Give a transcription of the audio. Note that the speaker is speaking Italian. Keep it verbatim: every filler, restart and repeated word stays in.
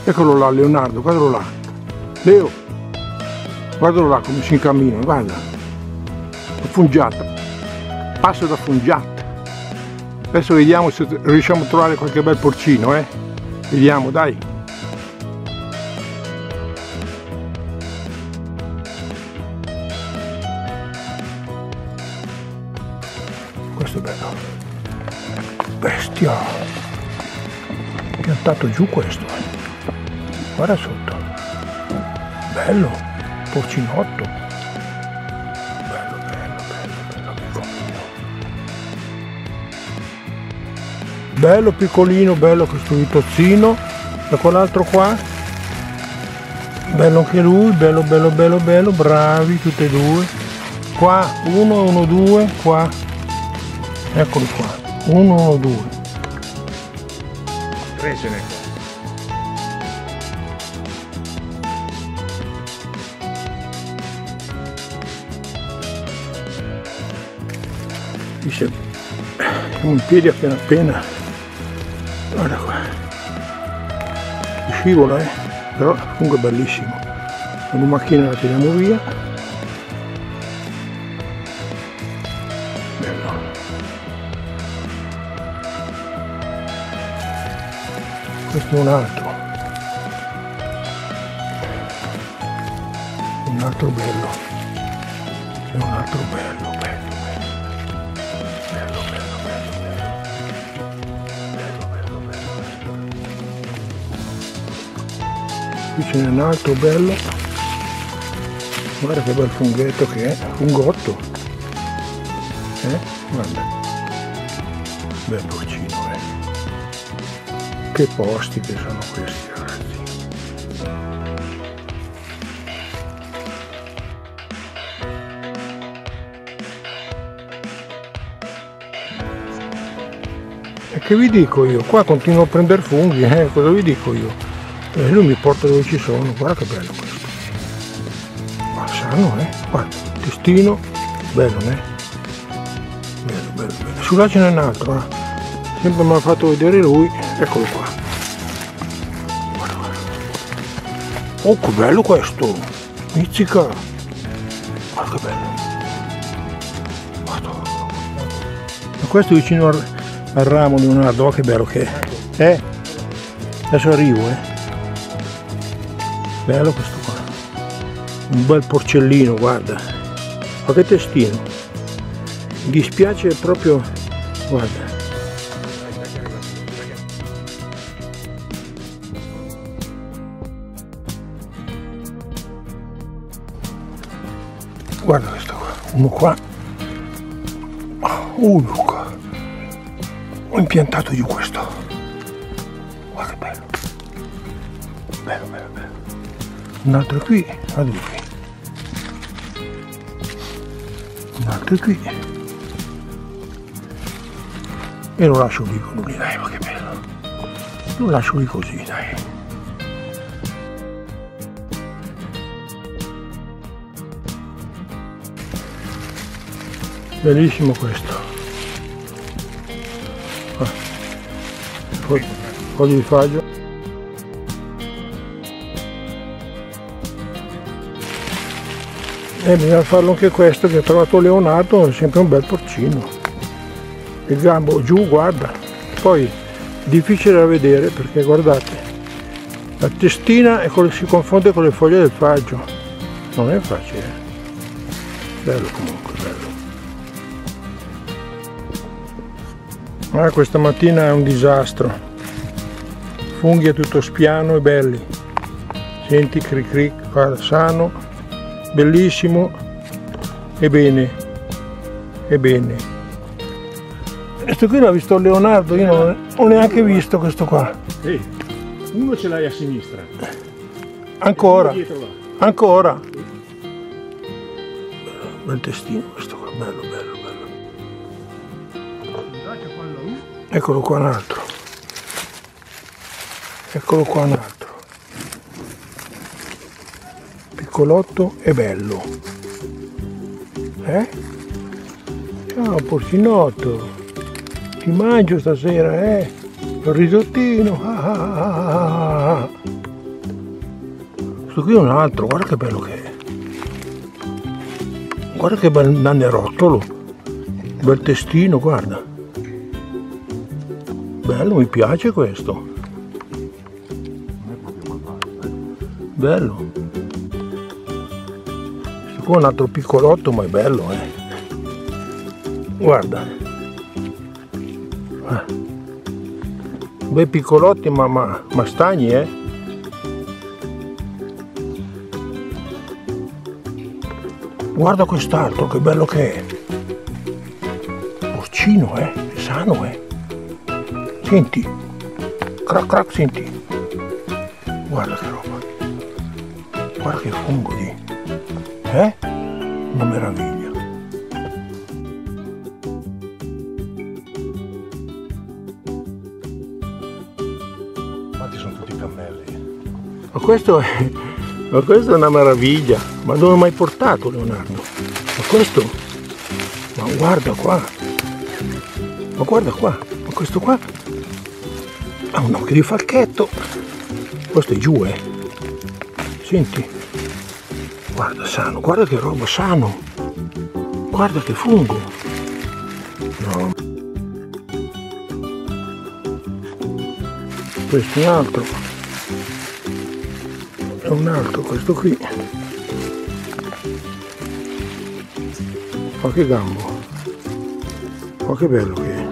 Eccolo là, Leonardo, guardalo là. Leo, guardalo là come si incammina, guarda. La fungiata. Passo da fungiata. Adesso vediamo se riusciamo a trovare qualche bel porcino, eh. Vediamo, dai. Questo è bello. Bestia. Piantato giù questo. Guarda sotto. Bello. Porcinotto. Bello, bello, bello, bello, amico mio. Bello piccolino, bello questo vitozzino. E quell'altro qua. Bello anche lui, bello, bello, bello, bello. Bravi tutti e due. Qua, uno, uno, due, qua. Eccoli qua. Uno, uno, due. Tre ce n'è qua. Dice, siamo in piedi appena appena. Guarda qua. Scivola, eh. Però comunque è bellissimo. Con una macchina la tiriamo via. Bello. Questo è un altro. Un altro bello. È un altro bello, bello, bello. Bello, bello, bello, bello. Bello, bello, bello, bello. Qui ce n'è un altro bello. Guarda che bel funghetto che è. Fungotto. Eh? Guarda. Bel porcino, eh. Che posti che sono questi, ragazzi. E che vi dico io? Qua continuo a prendere funghi, eh? Cosa vi dico io? E lui mi porta dove ci sono, guarda che bello questo. Ma sano, eh? Guarda, testino, bello, eh? Bello, bello, bello. Sulla ce n'è un altro, eh? Sempre mi ha fatto vedere lui, eccolo qua. Guarda, guarda. Oh, che bello questo! Mizzica! Guarda che bello! Guarda. Ma questo vicino al, al ramo, Leonardo, oh, che bello che è! Eh? Adesso arrivo, eh! Bello questo qua! Un bel porcellino, guarda! Ma che testino! Mi dispiace proprio, guarda! Guarda questo qua, uno qua, uno qua, ho impiantato giù questo, guarda che bello, bello, bello, bello, un altro qui, guarda qui, un altro qui, e lo lascio lì con lui, dai, ma che bello, lo lascio lì così, dai. Bellissimo questo. Ah. Poi, foglie di faggio. E bisogna farlo anche questo che ho trovato Leonardo, è sempre un bel porcino. Il gambo giù, guarda. Poi difficile da vedere perché guardate, la testina è quello che si confonde con le foglie del faggio. Non è facile. Bello comunque, bello. Ah, questa mattina è un disastro, funghi a tutto spiano e belli, senti cric cric, guarda, sano, bellissimo e bene, e bene. Questo qui l'ha visto Leonardo, io non ho neanche visto questo qua. Sì, uno ce l'hai a sinistra. Ancora, ancora. Bel testino questo qua, bello, bello, bello. Eccolo qua un altro, eccolo qua un altro, piccolotto e bello, eh? Ciao porcinotto, ti mangio stasera, eh? Il risottino, ah ah ah ah. Questo qui è un altro, guarda che bello che è. Guarda che bel nanerottolo, bel testino, guarda. Bello, mi piace questo. Bello. Questo qua è un altro piccolotto, ma è bello, eh. Guarda. Eh. Bei piccolotti, ma, ma, ma stagni, eh. Guarda quest'altro, che bello che è. Porcino, eh. È sano, eh. Senti. Crac crac, senti. Guarda che roba. Guarda che fungo di. Eh? Una meraviglia. Infatti sono tutti cammelli. Ma questo è. Ma questa è una meraviglia. Ma dove mai portato, Leonardo? Ma questo? Ma guarda qua. Ma guarda qua. Ma questo qua ha un occhio di falchetto. Questo è giù, eh. Senti. Guarda, sano. Guarda che roba, sano. Guarda che fungo. No. Questo è un altro. È un altro, questo qui. Ma che gambo. Ma che bello che è.